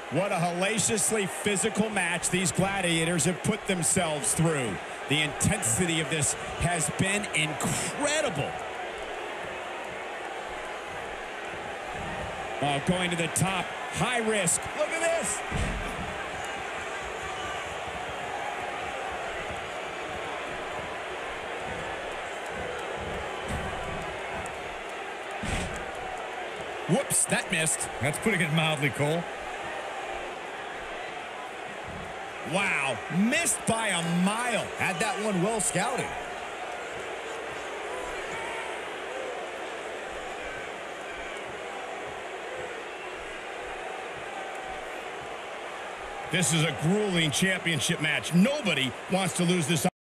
What a hellaciously physical match these gladiators have put themselves through. The intensity of this has been incredible. Oh, going to the top, high risk. Look at this. Whoops, that missed. That's putting it mildly, Cole. Wow, missed by a mile. Had that one well scouted. This is a grueling championship match. Nobody wants to lose this.